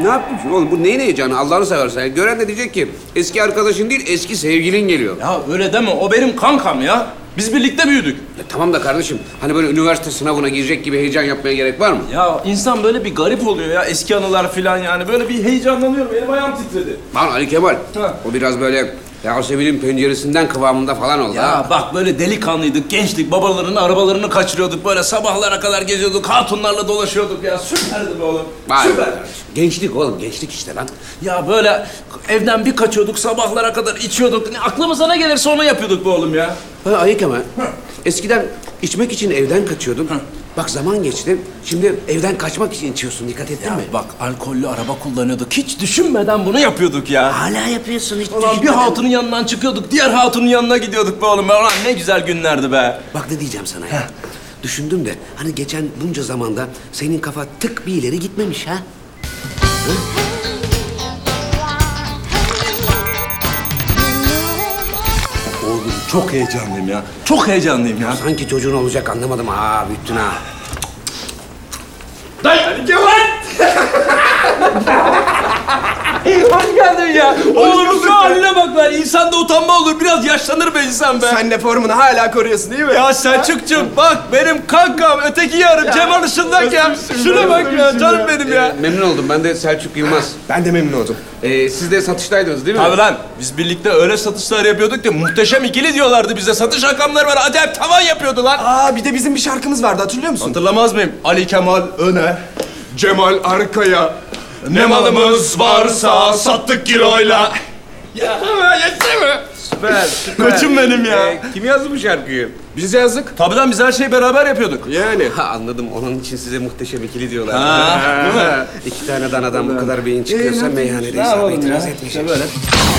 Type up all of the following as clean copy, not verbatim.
Ne yapıyorsun oğlum? Bu neyin heyecanı? Allah'ını seversen. Gören de diyecek ki eski arkadaşın değil, eski sevgilin geliyor. Ya öyle deme, o benim kankam ya. Biz birlikte büyüdük. Ya tamam da kardeşim, hani böyle üniversite sınavına girecek gibi heyecan yapmaya gerek var mı? Ya insan böyle bir garip oluyor ya, eski anılar falan yani. Böyle bir heyecanlanıyorum, elim ayağım titredi. Lan Ali Kemal, Ha. o biraz böyle Yasemin'in penceresinden kıvamında falan oldu Ya ha. bak böyle delikanlıydık, gençlik, babalarının arabalarını kaçırıyorduk. Böyle sabahlara kadar geziyorduk, hatunlarla dolaşıyorduk ya. Süperdi be oğlum. Vay Süper. be. Gençlik oğlum, gençlik işte lan. Ya böyle evden bir kaçıyorduk, sabahlara kadar içiyorduk. Aklımıza ne gelirse onu yapıyorduk be oğlum ya. Ha Ali Kemal, eskiden içmek için evden kaçıyordun. Bak zaman geçti, şimdi evden kaçmak için içiyorsun, dikkat ettin Ya mi? bak alkollü araba kullanıyorduk. Hiç düşünmeden bunu yapıyorduk ya. Hala yapıyorsun hiç Ulan bir hatunun yanından çıkıyorduk, diğer hatunun yanına gidiyorduk be oğlum. Ulan ne güzel günlerdi be. Bak ne diyeceğim sana ya. Düşündüm de hani geçen bunca zamanda senin kafa tık bir ileri gitmemiş ha? Oğlum çok heyecanlıyım ya. Çok heyecanlıyım ya. Sanki çocuğun olacak anlamadım ha, büyüttün ha. Dayı Kemal! Hoş geldin ya. Oğlum şu haline bak lan. İnsanda utanma olur. Biraz yaşlanır be insan be. Sen de formunu hala koruyorsun değil mi? Ya Selçukcuğum bak benim kankam öteki yarım Cemal Işıldak ya. Şuna bak ya canım benim ya. Memnun oldum, ben de Selçuk Yılmaz. Ben de memnun oldum. Siz de satıştaydınız değil mi? Abi lan biz birlikte öyle satışlar yapıyorduk ki muhteşem ikili diyorlardı bize. Satış rakamları var. Acayip tavan yapıyordu lan. Aa bir de bizim bir şarkımız vardı hatırlıyor musun? Hatırlamaz mıyım? Ali Kemal öne. Cemal arkaya. Ne malımız varsa sattık kiloyla. Ya geçti mi? Süper, süper. Koçum benim ya. Kim yazdı bu şarkıyı? Biz yazdık. Tabii lan biz her şeyi beraber yapıyorduk. Yani. Ha anladım, onun için size muhteşem ikili diyorlar. Ha, değil mi? İki tane danadan bu kadar beyin çıkıyorsa meyhanede Ne hesaba yapalım itiraz ya? etmeyecek. İşte böyle.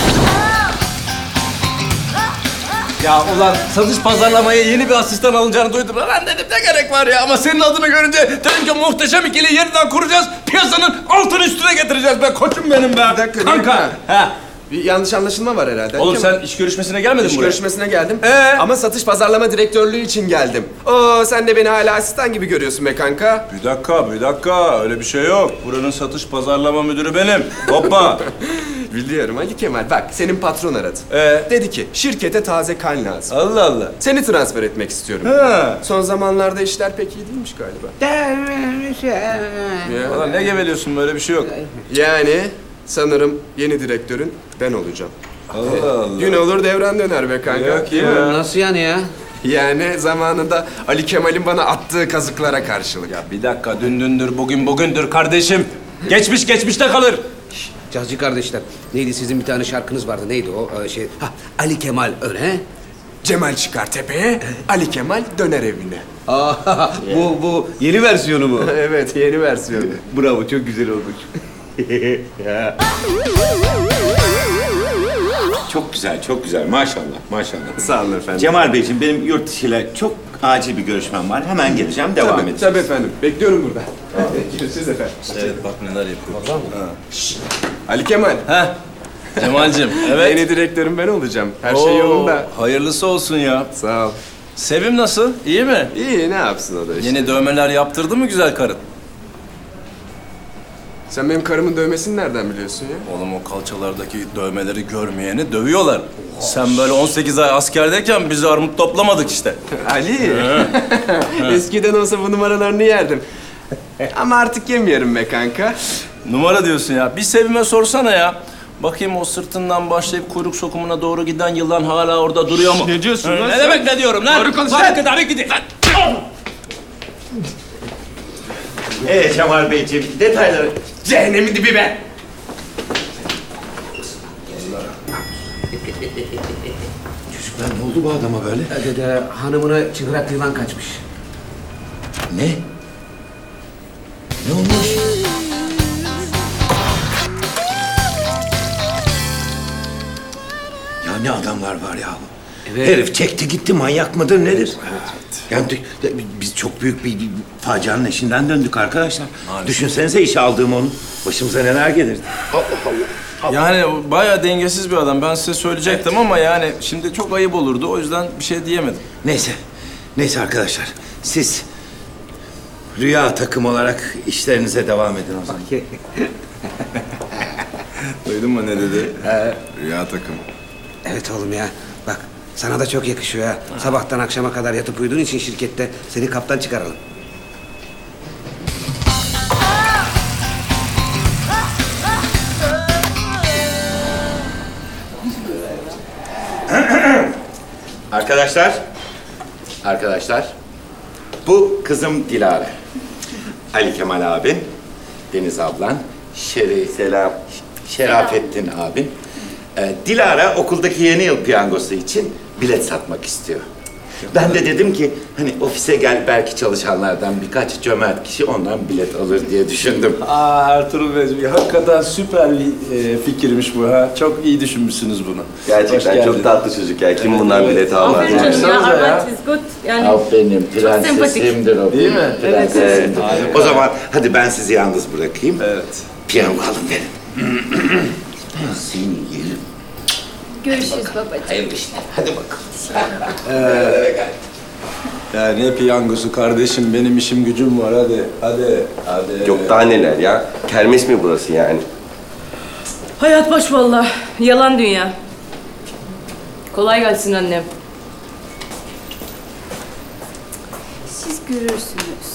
Ya ulan satış pazarlamaya yeni bir asistan alınacağını duydum. Ben dedim ne gerek var ya, ama senin adını görünce dedim ki muhteşem ikili yeniden kuracağız. Piyasanın altını üstüne getireceğiz be koçum benim be. Bir dakika, Kanka. Ha. Bir yanlış anlaşılma var herhalde. Oğlum Kemal. sen iş görüşmesine gelmedin mi İş buraya? görüşmesine geldim. Ama satış pazarlama direktörlüğü için geldim. Oo sen de beni hala asistan gibi görüyorsun be kanka. Bir dakika. Öyle bir şey yok. Buranın satış pazarlama müdürü benim. Hoppa. Biliyorum Ali Kemal. Bak senin patron aradı. Dedi ki şirkete taze kan lazım. Allah Allah. Seni transfer etmek istiyorum. Ha. Son zamanlarda işler pek iyi değilmiş galiba. Ya. Ulan ne geveliyorsun, böyle bir şey yok. Yani sanırım yeni direktörün ben olacağım. Allah Allah. Gün olur devran döner be kanka. Yok ya. Nasıl yani ya? Yani zamanında Ali Kemal'in bana attığı kazıklara karşılık. Ya bir dakika, dün dündür, bugün bugündür kardeşim. Geçmiş geçmişte kalır. Cazcı kardeşler, neydi sizin bir tane şarkınız vardı, neydi o şey? Ha, Ali Kemal öne. Cemal çıkar tepeye, Ali Kemal döner evine. Aa, bu yeni versiyonu mu? Evet, yeni versiyonu. Bravo, çok güzel olmuş. Çok güzel, çok güzel. Maşallah, maşallah. Sağ olun efendim. Cemal Beyciğim, benim yurt dışıyla çok acil bir görüşmem var. Hemen geleceğim, devam edeceğiz. Tabii efendim. Bekliyorum burada. Görüşürüz efendim. Evet bak neler yapıyor. Ali Kemal. Heh. Cemal'cim evet. Yeni direktörüm ben olacağım. Her şey yolunda. Hayırlısı olsun ya. Sağ ol. Sevim nasıl? İyi mi? İyi, ne yapsın o da işte. Yeni dövmeler yaptırdı mı güzel karın? Sen benim karımın dövmesini nereden biliyorsun ya? Oğlum o kalçalardaki dövmeleri görmeyeni dövüyorlar. Sen böyle 18 ay askerdeyken biz armut toplamadık işte. Ali. Eskiden olsa bu numaralarını yerdim. Ama artık yemiyorum be kanka. Numara diyorsun ya. Bir Sevim'e sorsana ya. Bakayım o sırtından başlayıp kuyruk sokumuna doğru giden yılan hala orada duruyor mu? Ne diyorsun lan Ne sen? demek ne diyorum lan? Doğru konuş lan. Tabii gidin. Cemal Beyciğim, detayları... Cehennemin dibi be. Çocuklar ne oldu bu adama böyle? Dede, hanımına çıngırak yılan kaçmış. Ne? Ne olmuş? Ya ne adamlar var ya. Evet. Herif çekti gitti, manyak mıdır nedir? Yani biz çok büyük bir facianın eşinden döndük arkadaşlar. Düşünsenize işe aldığım onu. Başımıza neler gelirdi. Yani bayağı dengesiz bir adam. Ben size söyleyecektim ama yani şimdi çok ayıp olurdu. O yüzden bir şey diyemedim. Neyse arkadaşlar. Siz rüya takım olarak işlerinize devam edin o zaman. Duydun mu ne dedi? Rüya takımı. Evet oğlum ya. Bak sana da çok yakışıyor ha. Sabahtan akşama kadar yatıp uyuduğun için şirkette seni kaptan çıkaralım. Arkadaşlar, bu kızım Dilara. Ali Kemal abin, Deniz ablan, Şerafettin abin. Dilara okuldaki yeni yıl piyangosu için bilet satmak istiyor. Ben de dedim ki hani ofise gel belki çalışanlardan birkaç cömert kişi ondan bilet alır diye düşündüm. Ertuğrul Bey, hakikaten süper bir fikirmiş bu ha. Çok iyi düşünmüşsünüz bunu. Gerçekten çok tatlı çocuk ya. Kim bundan bilet almaz? Aferin canım ya, Baksanıza ya. Armand is good. Yani Benim prensesimdir o. Değil mi? Prensesimdir. O zaman hadi ben sizi yalnız bırakayım. Evet. Piyango alın verin. Seni yerim. görüşürüz babacığım. Hayırlı işler. Hadi bakalım. Ya ne piyangosu kardeşim, benim işim gücüm var, hadi. Yok daha neler ya. Kermes mi burası yani? Hayat boş vallahi. Yalan dünya. Kolay gelsin annem. Siz görürsünüz.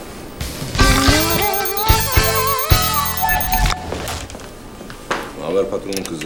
Ne haber patronun kızı?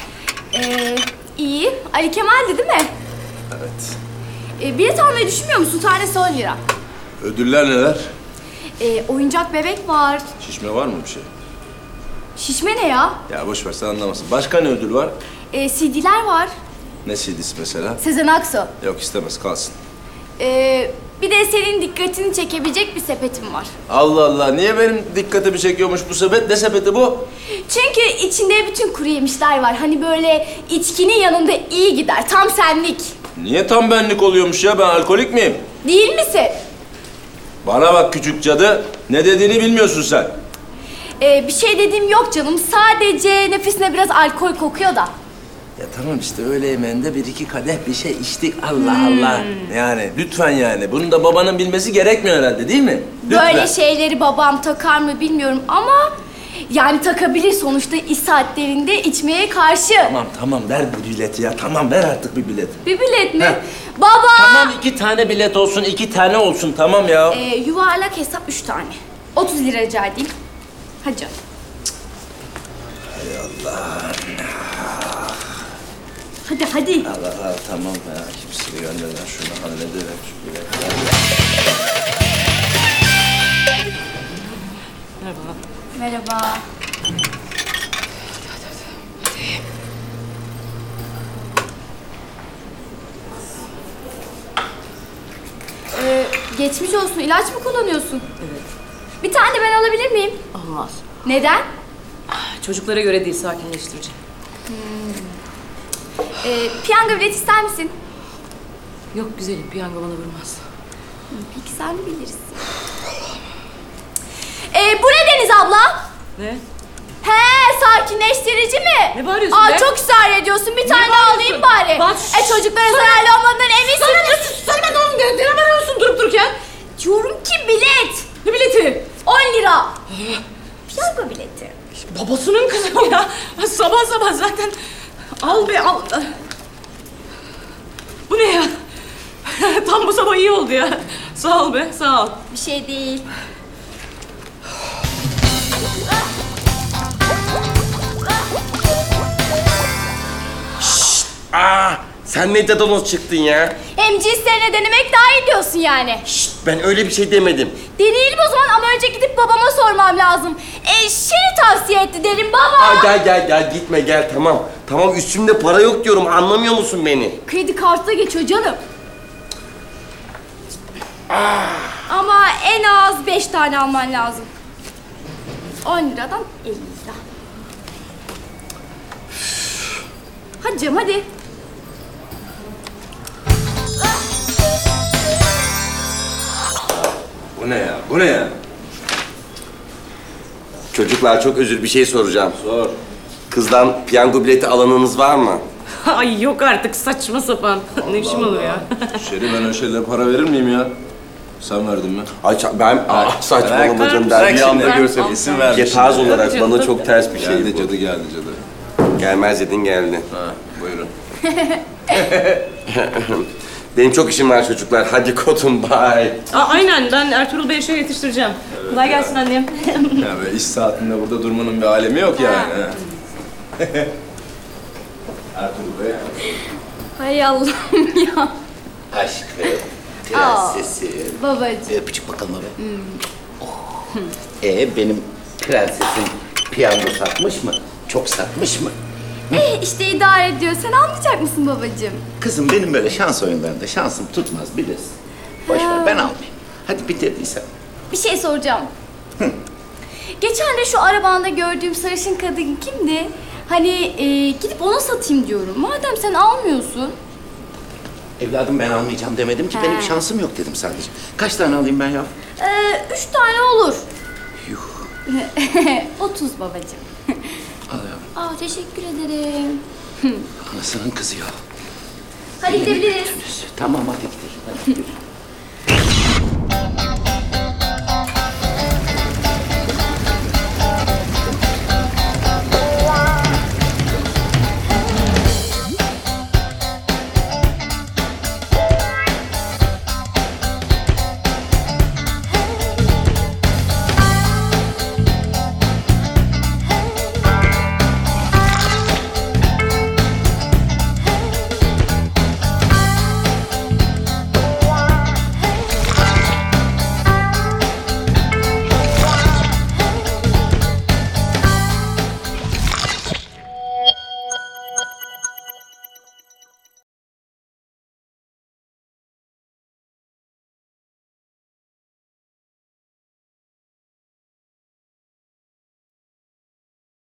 İyi. Ali Kemal'di değil mi? Evet. Bilet almayı düşünmüyor musun? Tanesi 10 lira. Ödüller neler? Oyuncak bebek var. Şişme var mı bir şey? Şişme ne ya? Ya boş ver, sen anlamasın. Başka ne ödül var? CD'ler var. Ne CD'si mesela? Sezen Aksu. Yok, istemez, kalsın. Bir de senin dikkatini çekebilecek bir sepetim var. Allah Allah, niye benim dikkatimi çekiyormuş bu sepet? Ne sepeti bu? Çünkü içinde bütün kuru yemişler var. Hani böyle içkinin yanında iyi gider. Tam senlik. Niye tam benlik oluyormuş ya? Ben alkolik miyim? Değil misin? Bana bak küçük cadı, ne dediğini bilmiyorsun sen. Bir şey dediğim yok canım. Sadece nefesine biraz alkol kokuyor da. Ya tamam işte, öğle yemeğinde bir iki kadeh bir şey içtik, Allah Allah. Yani lütfen yani, bunu da babanın bilmesi gerekmiyor herhalde, değil mi? Lütfen. Böyle şeyleri babam takar mı bilmiyorum ama... Yani takabilir sonuçta iş saatlerinde içmeye karşı. Tamam, ver bu bileti ya, tamam ver artık bir bilet. Bir bilet mi? Heh. Baba! Tamam, 2 tane bilet olsun, 2 tane olsun, tamam ya. Yuvarlak hesap 3 tane. 30 lira rica edeyim. Hadi canım. Hay Allah. Hadi. Allah, tamam ya, kimseye gönderden şunu hallederim şu biletleri. Merhaba. Geçmiş olsun. İlaç mı kullanıyorsun? Evet. Bir tane de ben alabilir miyim? Olmaz. Neden? Çocuklara göre değil, sakinleştirici. Piyango bilet ister misin? Yok güzelim, piyango bana vurmaz. Peki sen bilirsin. Bu ne Deniz abla? Ne? He, sakinleştirici mi? Ne bağırıyorsun Aa, be? çok ısrar ediyorsun. Bir tane bağırıyorsun? alayım bari. Bak, Çocuklara zararlı olmadığından eminsin. Sana ben oğlum, neden bağırıyorsun durup dururken? Diyorum ki bilet. Ne bileti? 10 lira. Piyango bileti. Babasının kızı o ya. Sabah zaten. Al be al. Bu ne ya? Tam bu sabah iyi oldu ya. Sağ ol be, sağ ol. Bir şey değil. Sen ne dadanoz çıktın ya? Hem cinslerine denemek daha iyi diyorsun yani. Ben öyle bir şey demedim. Deneyelim o zaman ama önce gidip babama sormam lazım. Seni tavsiye etti derim baba. Aa, gel gitme gel tamam. Tamam üstümde para yok diyorum anlamıyor musun beni? Kredi kartına geçiyor canım. Ama en az 5 tane alman lazım. 10 liradan 50 lira. Hadi canım hadi. Bu ne ya? Çocuklar çok özür bir şey soracağım. Sor. Kızdan piyango bileti alanınız var mı? Ay yok artık, saçma sapan. Ne işim olur ya? Şeri, ben öyle şeylere para verir miyim ya? Sen verdin mi? Ay ben saçmalama canım Bırak ben bir anda şimdi. görsem İsim vermiş. tarz olarak bana çok ters bir şey Geldi bu. cadı. Gelmez dedin geldi. Ha, buyurun. Benim çok işim var çocuklar. Hadi kodum bye. Aynen ben Ertuğrul Bey'e şey yetiştireceğim. Kolay gelsin annem. Ya böyle iş saatinde burada durmanın bir alemi yok yani. ha. Ertuğrul Bey. Hay Allah'ım ya. Aşkım, prensesim. Babacığım. Öpücük bakalım abi. Oh. Benim prensesim piyango satmış mı? Çok satmış mı? İşte idare ediyor. Sen almayacak mısın babacığım? Kızım benim böyle şans oyunlarında şansım tutmaz bilirsin. Boş ver ben almayayım. Hadi bitirdiysen. Bir şey soracağım. Geçen de şu arabanda gördüğüm sarışın kadın kimdi? Hani gidip ona satayım diyorum. Madem sen almıyorsun. Evladım ben almayacağım demedim ki. Benim şansım yok dedim sadece. Kaç tane alayım ben ya? 3 tane olur. Yuh. 30 babacığım. Al yavrum. Aa teşekkür ederim. Anasının kızı ya. Hadi gidebiliriz. Tamam hadi gidelim. Hadi gidelim.